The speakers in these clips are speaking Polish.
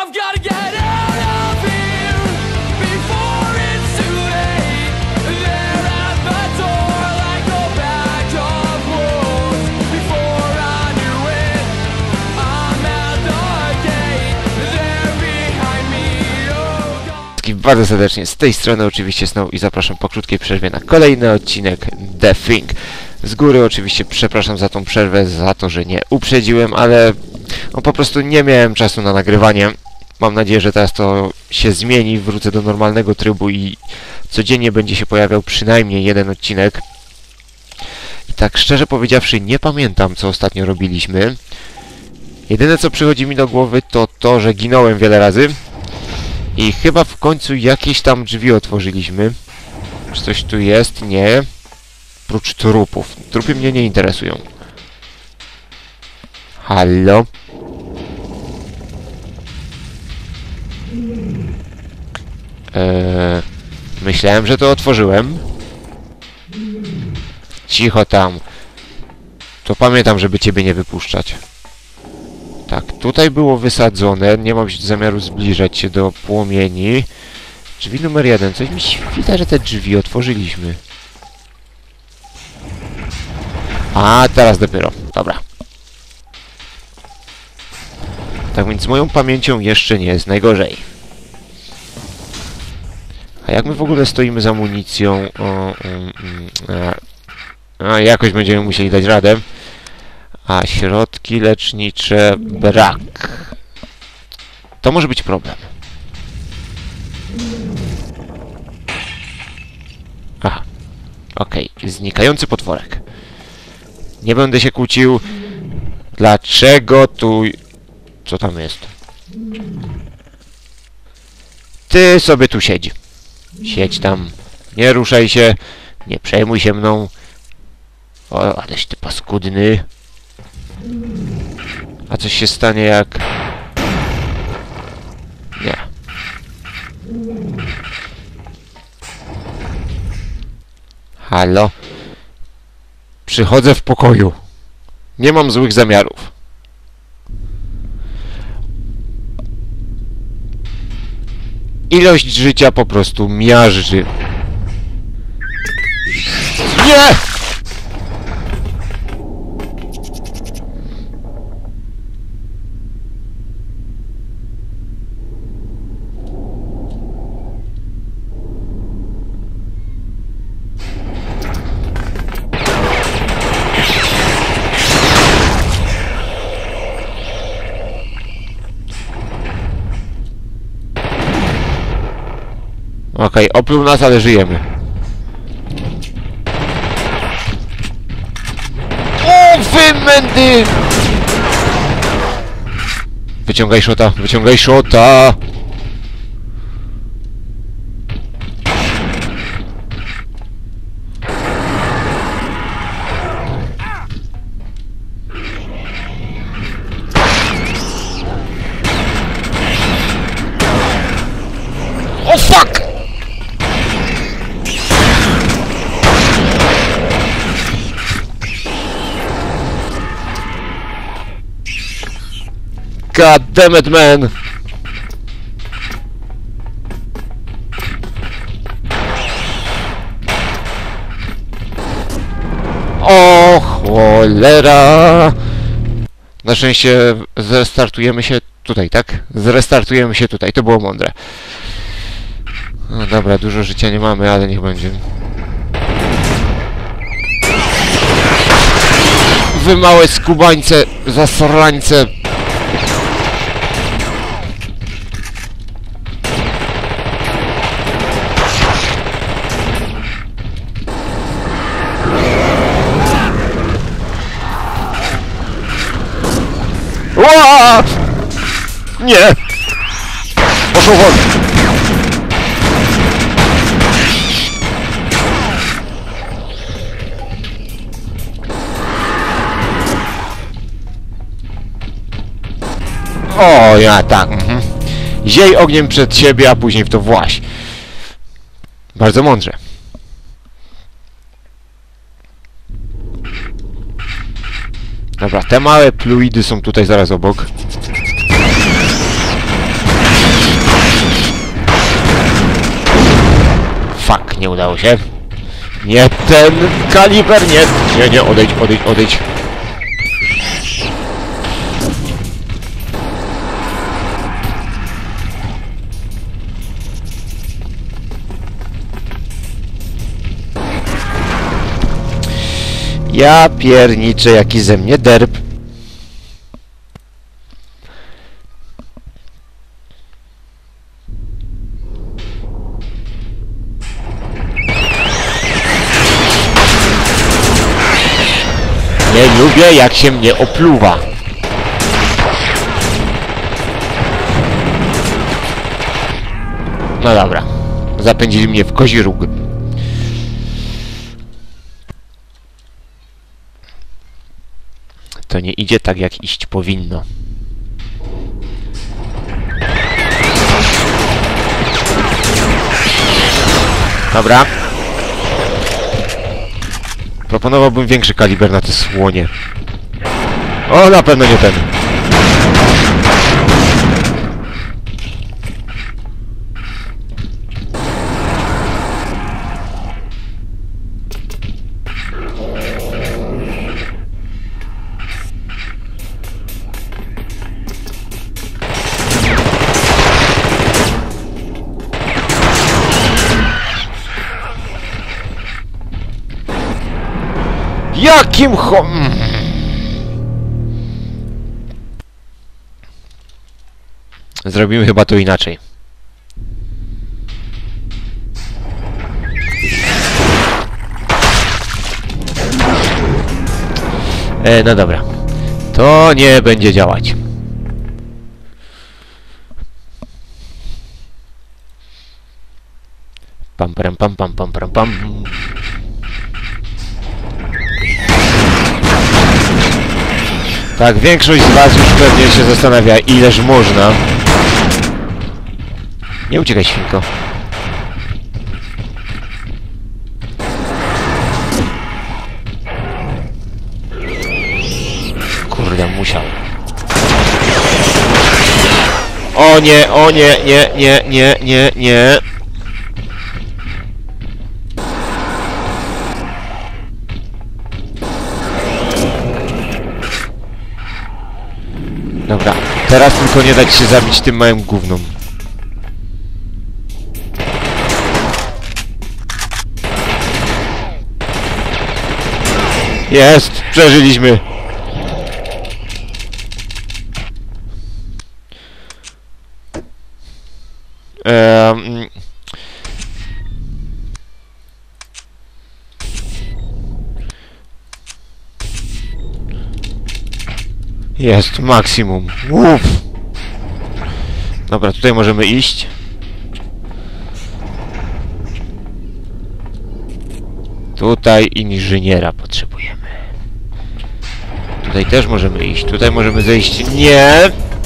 I've gotta get out of here before it's too late. There at the door like a bag of wolves. Before I knew it, I'm at the gate. They're behind me, oh God. Bardzo serdecznie z tej strony oczywiście Snow i zapraszam po krótkiej przerwie na kolejny odcinek The Thing. Z góry oczywiście przepraszam za tą przerwę, za to, że nie uprzedziłem, ale no, po prostu nie miałem czasu na nagrywanie. Mam nadzieję, że teraz to się zmieni, wrócę do normalnego trybu i codziennie będzie się pojawiał przynajmniej jeden odcinek. I tak szczerze powiedziawszy nie pamiętam, co ostatnio robiliśmy. Jedyne co przychodzi mi do głowy to to, że ginąłem wiele razy. I chyba w końcu jakieś tam drzwi otworzyliśmy. Czy coś tu jest? Nie. Prócz trupów. Trupy mnie nie interesują. Halo? Myślałem, że to otworzyłem. Cicho tam. To pamiętam, żeby ciebie nie wypuszczać. Tak, tutaj było wysadzone. Nie mam zamiaru zbliżać się do płomieni. Drzwi numer 1. Coś mi świta, że te drzwi otworzyliśmy. A, teraz dopiero. Dobra. Tak więc z moją pamięcią jeszcze nie jest najgorzej. A jak my w ogóle stoimy z amunicją? Jakoś będziemy musieli dać radę. A środki lecznicze brak. To może być problem. Aha. Okej. Znikający potworek. Nie będę się kłócił. Dlaczego tu... Co tam jest? Ty sobie tu siedź. Siedź tam. Nie ruszaj się. Nie przejmuj się mną. O, aleś ty paskudny. A coś się stanie jak... Nie. Halo? Przychodzę w pokoju. Nie mam złych zamiarów. Ilość życia po prostu miażdży. Nie! Okej, opluł nas, ale żyjemy. O, wy mędy! Wyciągaj szota, wyciągaj szota! O, fuck! God damn it, man! O cholera! Na szczęście zrestartujemy się tutaj, tak? Zrestartujemy się tutaj, to było mądre. No dobra, dużo życia nie mamy, ale niech będzie. Wy małe skubańce, zasrańce! Ua! Nie! Poszło won! O, ja tak. Ziej ogniem przed siebie, a później w to właź. Bardzo mądrze. Dobra, te małe fluidy są tutaj zaraz obok. nie udało się. Nie ten kaliber, nie, nie, odejdź, odejdź, odejdź. Ja pierniczę, jaki ze mnie derb. Nie lubię, jak się mnie opluwa. No dobra. Zapędzili mnie w kozi róg. To nie idzie tak, jak iść powinno. Dobra. Proponowałbym większy kaliber na te słonie. O, na pewno nie ten. Jakim Zrobimy chyba to inaczej. No dobra. To nie będzie działać. Pam pam pam pam pam pam pam. Tak, większość z was już pewnie się zastanawia, ileż można. Nie uciekaj, świnko. Kurde, musiał. O nie, o nie, nie, nie, nie, nie, nie. Dobra, teraz tylko nie dać się zabić tym małym gównom. Jest! Przeżyliśmy! Jest maksimum. Uff. Dobra, tutaj możemy iść. Tutaj inżyniera potrzebujemy. Tutaj też możemy iść. Tutaj możemy zejść. Nie!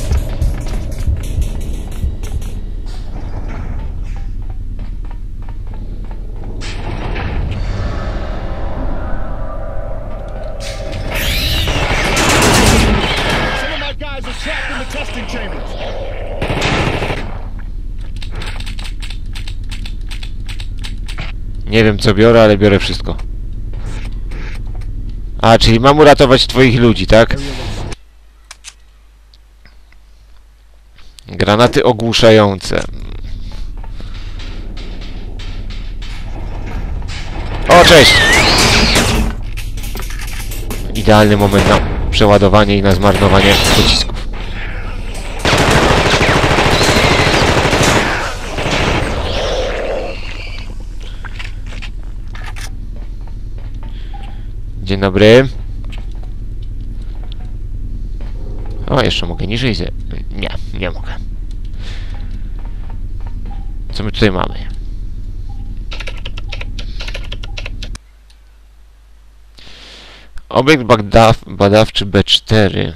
Nie wiem co biorę, ale biorę wszystko. A, czyli mam uratować twoich ludzi, tak? Granaty ogłuszające. O, cześć! Idealny moment na przeładowanie i na zmarnowanie pocisków. Dzień dobry. O, jeszcze mogę niżej Nie, nie mogę. Co my tutaj mamy? Obiekt badawczy B4.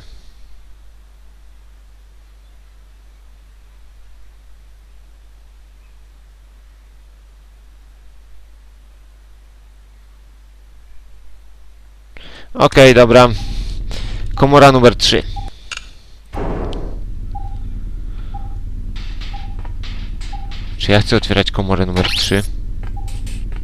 Okej, dobra. Komora numer 3. Czy ja chcę otwierać komorę numer 3?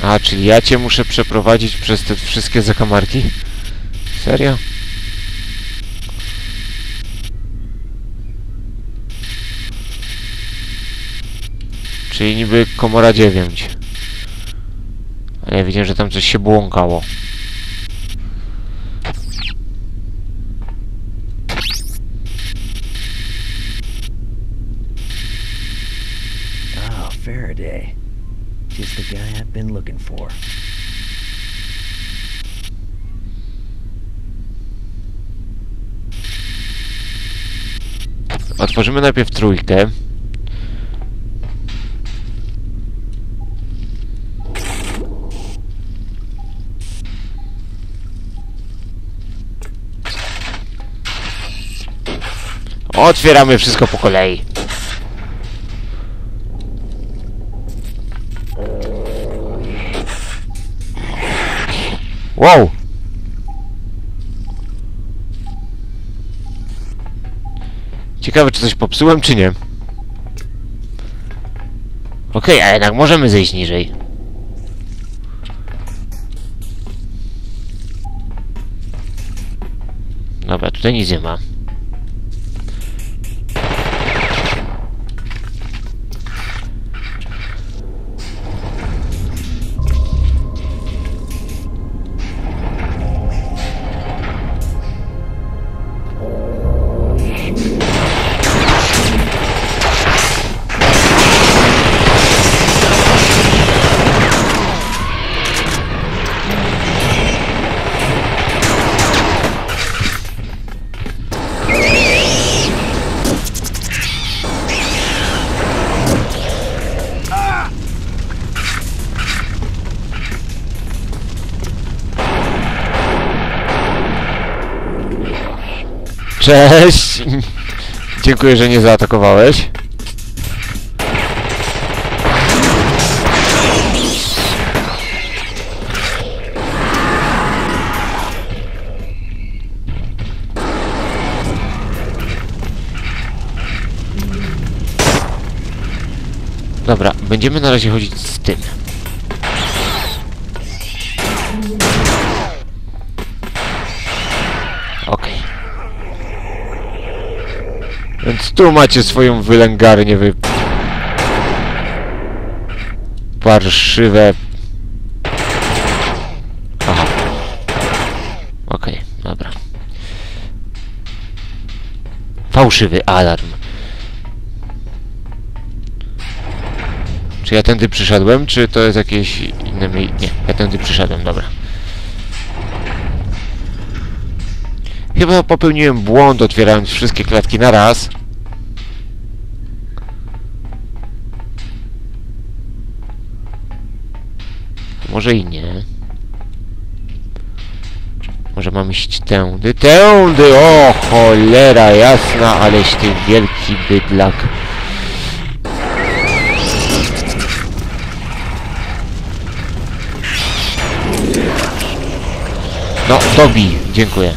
A, czyli ja cię muszę przeprowadzić przez te wszystkie zakamarki? Serio? Czyli niby komora 9. Ale ja widziałem, że tam coś się błąkało. Oh, Faraday. Just the guy I've been looking for. Otworzymy najpierw trójkę. Otwieramy wszystko po kolei. Wow! Ciekawe, czy coś popsułem, czy nie. Okej, a jednak możemy zejść niżej. Dobra, tutaj nic nie ma. Cześć! Dziękuję, że nie zaatakowałeś. Dobra, będziemy na razie chodzić z tym. Okej. Więc tu macie swoją wylęgarnię, wy... parszywe... Aha. Okej, dobra. Fałszywy alarm. Czy ja tędy przyszedłem, czy to jest jakieś inne miejsce? Nie, ja tędy przyszedłem, dobra. Chyba popełniłem błąd, otwierając wszystkie klatki na raz. Może i nie. Może mam iść tędy? Tędy! O, cholera jasna, aleś ty wielki bydlak. No, dobij, dziękuję.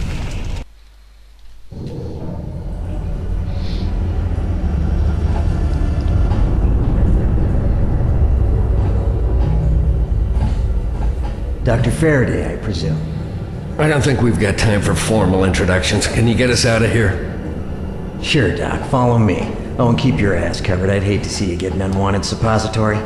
Dr. Faraday, I presume. I don't think we've got time for formal introductions. Can you get us out of here? Sure, Doc. Follow me. Oh, and keep your ass covered. I'd hate to see you get an unwanted suppository.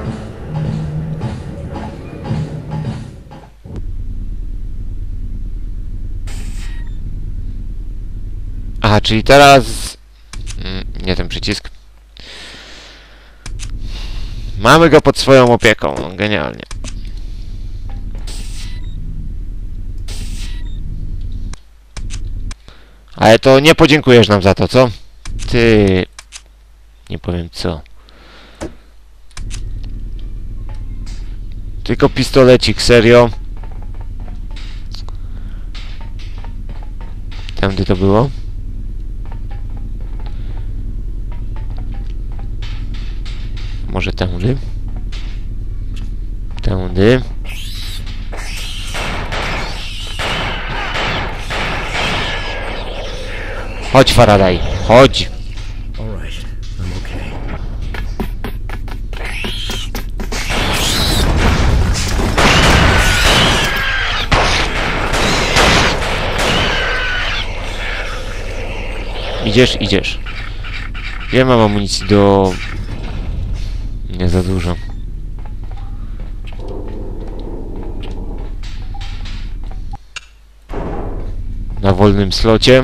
Aha, czyli teraz... nie ten przycisk. Mamy go pod swoją opieką. Genialnie. Ale to nie podziękujesz nam za to, co? Ty... Nie powiem co. Tylko pistolecik, serio? Tędy to było? Może tędy? Tędy? Chodź, Faraday, chodź! All right, I'm okay. Idziesz, idziesz. Ja mam amunicji do... Nie za dużo. Na wolnym slocie.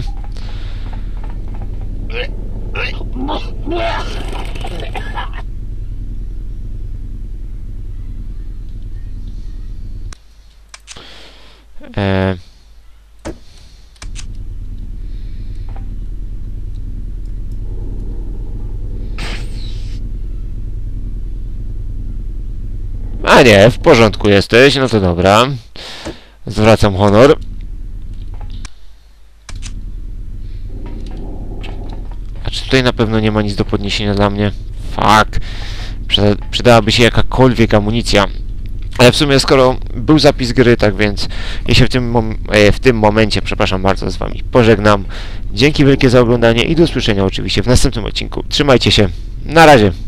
A nie, w porządku jesteś, no to dobra. Zwracam honor. A czy tutaj na pewno nie ma nic do podniesienia dla mnie? Fuck. Przydałaby się jakakolwiek amunicja. Ale w sumie skoro był zapis gry, tak więc ja się w tym momencie, przepraszam bardzo, z wami pożegnam. Dzięki wielkie za oglądanie i do usłyszenia oczywiście w następnym odcinku. Trzymajcie się. Na razie.